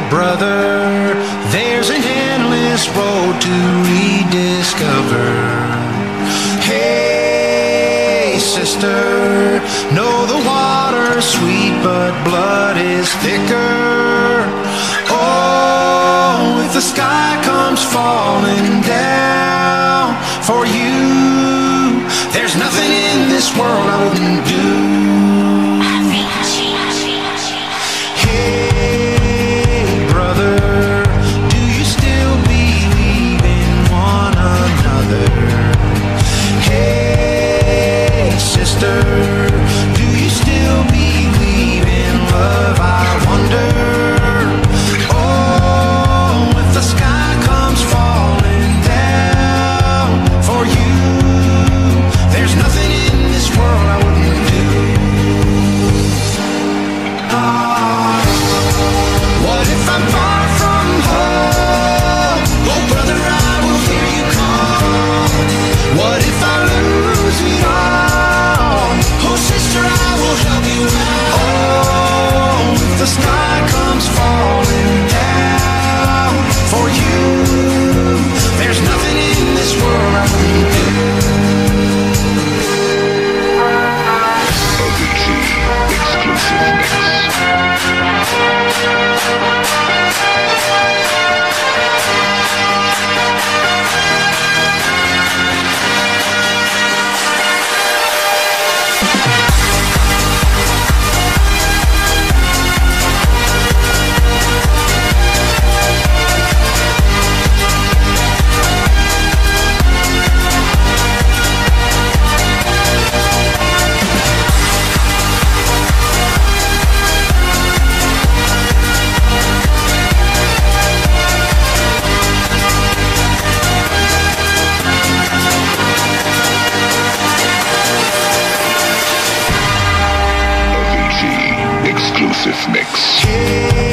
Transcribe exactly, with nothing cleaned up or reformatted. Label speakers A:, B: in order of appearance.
A: brother, there's an endless road to rediscover. Hey, sister, know the water's sweet, but blood is thicker. Oh, if the sky comes falling down for you, there's nothing in this world I wouldn't do. Do you still believe in love, I wonder? Oh, if the sky comes falling down for you, there's nothing in this world I wouldn't do. Ah, what if I'm far from home? Oh, brother, I will hear you call. What if I lose it all? Sister, I will help you out. Oh, if the sky comes falling down for you, there's nothing in this world I wouldn't do. A V G exclusive mix. Exclusive mix.